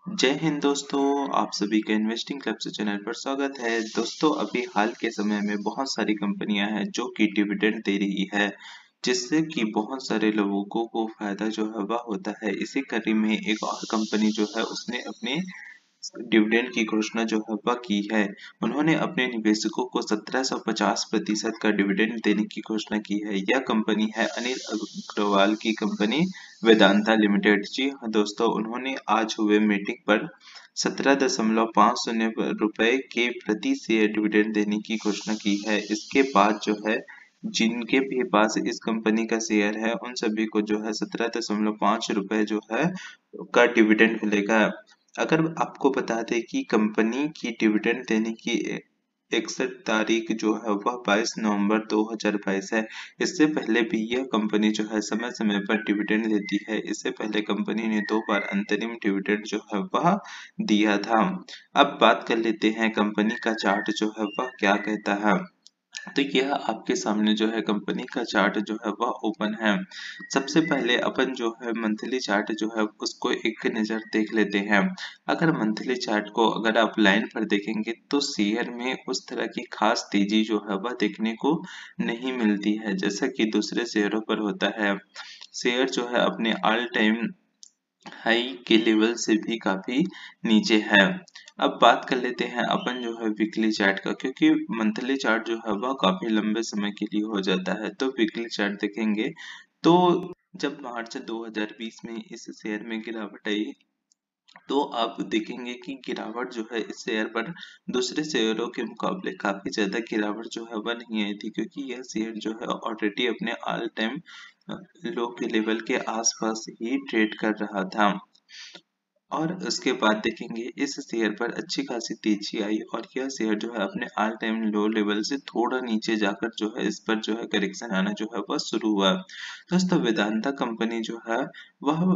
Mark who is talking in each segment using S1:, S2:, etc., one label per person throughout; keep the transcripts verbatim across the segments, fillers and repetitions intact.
S1: जय हिंद दोस्तों, आप सभी का इन्वेस्टिंग क्लब से चैनल पर स्वागत है। दोस्तों, अभी हाल के समय में बहुत सारी कंपनियां हैं जो कि डिविडेंड दे रही है, जिससे कि बहुत सारे लोगों को को फायदा जो है वह होता है। इसी कड़ी में एक और कंपनी जो है उसने अपने डिविडेंड की घोषणा जो है वह की है। उन्होंने अपने निवेशकों को सत्रह सौ पचास प्रतिशत का डिविडेंड देने की घोषणा की है। यह कंपनी है अनिल अग्रवाल की कंपनी वेदांता लिमिटेड। जी हाँ दोस्तों, उन्होंने आज हुए मीटिंग पर सत्रह दशमलव पाँच शून्य रुपए के प्रति शेयर डिविडेंड देने की घोषणा की है। इसके बाद जो है जिनके भी पास इस कंपनी का शेयर है उन सभी को जो है सत्रह दशमलव पाँच रुपए जो है का डिविडेंड मिलेगा। अगर आपको बता दें कि कंपनी की डिविडेंड देने की इकसठ तारीख जो है वह बाईस नवंबर दो हज़ार बाईस है। इससे पहले भी यह कंपनी जो है समय समय पर डिविडेंड देती है। इससे पहले कंपनी ने दो बार अंतरिम डिविडेंड जो है वह दिया था। अब बात कर लेते हैं कंपनी का चार्ट जो है वह क्या कहता है। तो यह आपके सामने जो है कंपनी का चार्ट जो है वह ओपन है। सबसे पहले अपन जो है मंथली चार्ट जो है उसको एक नज़र देख लेते हैं। अगर मंथली चार्ट को अगर आप लाइन पर देखेंगे तो शेयर में उस तरह की खास तेजी जो है वह देखने को नहीं मिलती है, जैसा कि दूसरे शेयरों पर होता है। शेयर जो है अपने ऑल टाइम हाई के लेवल से भी काफी नीचे है। अब बात कर लेते हैं अपन जो है वीकली चार्ट का, क्योंकि मंथली चार्ट जो है वह काफी लंबे समय के लिए हो जाता है। तो वीकली चार्ट देखेंगे तो जब मार्च दो हज़ार बीस में इस शेयर में गिरावट आई, तो आप देखेंगे कि गिरावट जो है इस शेयर पर दूसरे शेयरों के मुकाबले काफी ज्यादा गिरावट जो है वह नहीं आई थी, क्योंकि यह शेयर जो है ऑलरेडी अपने ऑल टाइम लो के लेवल के आसपास ही ट्रेड कर रहा था। और उसके बाद देखेंगे इस शेयर पर अच्छी खासी तेजी आई और यह शेयर जो है अपने ऑल टाइम लो लेवल से थोड़ा नीचे जाकर जो है इस पर जो है करेक्शन आना जो है वह शुरू हुआ। दोस्तों, वेदांता कंपनी जो है वह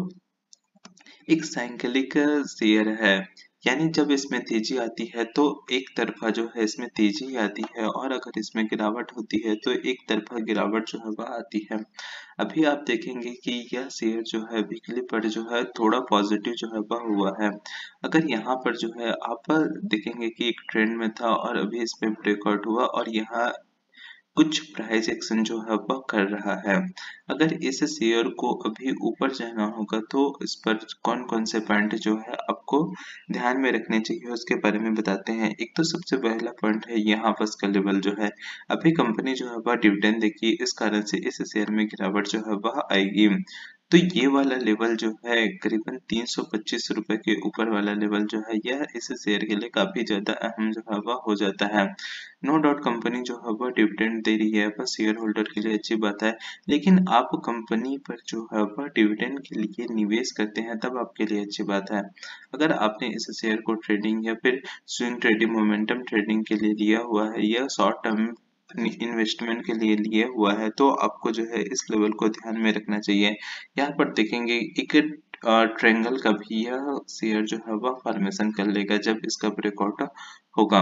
S1: एक साइकिलिक शेयर है, यानी जब इसमें तेजी आती है तो एक तरफा जो है इसमें तेजी आती है, और अगर इसमें गिरावट होती है तो एक तरफा गिरावट जो है वह आती है। अभी आप देखेंगे कि यह शेयर जो है वीकली पर जो है थोड़ा पॉजिटिव जो है वह हुआ है। अगर यहाँ पर जो है आप देखेंगे कि एक ट्रेंड में था और अभी इसमें ब्रेकआउट हुआ और यहाँ कुछ प्राइस एक्शन जो है वह कर रहा है। अगर इस शेयर को अभी ऊपर जाना होगा तो इस पर कौन कौन से पॉइंट जो है आपको ध्यान में रखने चाहिए उसके बारे में बताते हैं। एक तो सबसे पहला पॉइंट है यहाँ बस का लेवल जो है, अभी कंपनी जो है वह डिविडेंड देगी, इस कारण से इस शेयर में गिरावट जो है वह आएगी। तो ये वाला लेवल जो है करीबन तीन सौ पच्चीस रुपए के ऊपर वाला लेवल जो है यह इस शेयर के लिए काफी ज्यादा अहम जो है वह हो जाता है। नो डाउट कंपनी जो है वह डिविडेंड दे रही है, वह शेयर होल्डर के लिए अच्छी बात है, लेकिन आप कंपनी पर जो है वह डिविडेंड के लिए निवेश करते हैं तब आपके लिए अच्छी बात है। अगर आपने इस शेयर को ट्रेडिंग या फिर स्विंग ट्रेडिंग, मोमेंटम ट्रेडिंग के लिए लिया हुआ है या शॉर्ट टर्म इन्वेस्टमेंट के लिए लिए हुआ है तो आपको जो है इस लेवल को ध्यान में रखना चाहिए। यहाँ पर देखेंगे एक ट्रायंगल का भी यह शेयर जो है वह फॉर्मेशन कर लेगा जब इसका ब्रेकआउट होगा।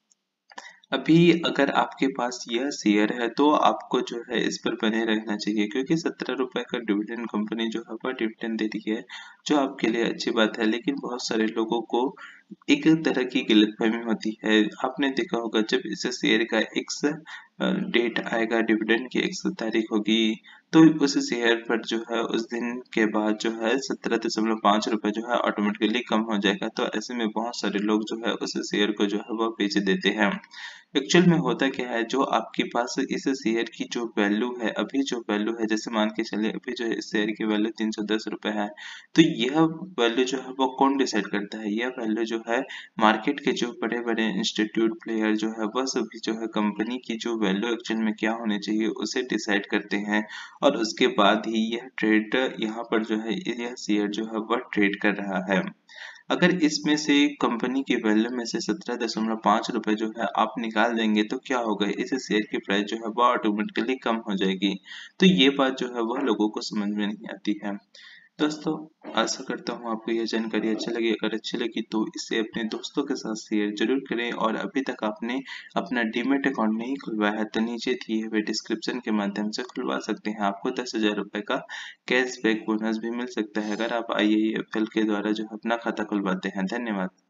S1: अभी अगर आपके पास यह शेयर है तो आपको जो है इस पर बने रहना चाहिए, क्योंकि सत्रह रुपए का डिविडेंड कंपनी जो है वह डिविडेंड दे रही है, जो आपके लिए अच्छी बात है। लेकिन बहुत सारे लोगों को एक तरह की गलतफहमी होती है। आपने देखा होगा जब इस शेयर का एक्स डेट आएगा, डिविडेंड की एक्स तारीख होगी, तो उस शेयर पर जो है उस दिन के बाद जो है सत्रह दशमलव पाँच रुपए जो है ऑटोमेटिकली कम हो जाएगा। तो ऐसे में बहुत सारे लोग जो है उस शेयर को जो है वह बेच देते हैं। एक्चुअल में होता क्या है, जो आपके पास इस शेयर की जो वैल्यू है, अभी जो वैल्यू है, जैसे मान के चले अभी जो है इस शेयर की वैल्यू तीन सौ दस रुपए है, तो यह वैल्यू जो है वो कौन डिसाइड करता है? यह वैल्यू जो है मार्केट के जो बड़े बड़े इंस्टीट्यूट प्लेयर जो है वह सभी जो है कंपनी की जो वैल्यू एक्चुअल में क्या होनी चाहिए उसे डिसाइड करते हैं, और उसके बाद ही यह ट्रेड यहाँ पर जो है यह शेयर जो है वह ट्रेड कर रहा है। अगर इसमें से कंपनी की वैल्यू में से सत्रह दशमलव पाँच रुपए जो है आप निकाल देंगे तो क्या होगा, इस शेयर की प्राइस जो है वह ऑटोमेटिकली कम हो जाएगी। तो ये बात जो है वह लोगों को समझ में नहीं आती है। दोस्तों, आशा करता हूँ आपको यह जानकारी अच्छी लगी। अगर अच्छी लगी तो इसे अपने दोस्तों के साथ शेयर जरूर करें, और अभी तक आपने अपना डीमैट अकाउंट नहीं खुलवाया है तो नीचे दिए हुए डिस्क्रिप्शन के माध्यम से खुलवा सकते हैं। आपको दस हजार रुपए का कैशबैक बोनस भी मिल सकता है अगर आप आई आई एफ एल के द्वारा जो अपना खाता खुलवाते हैं। धन्यवाद।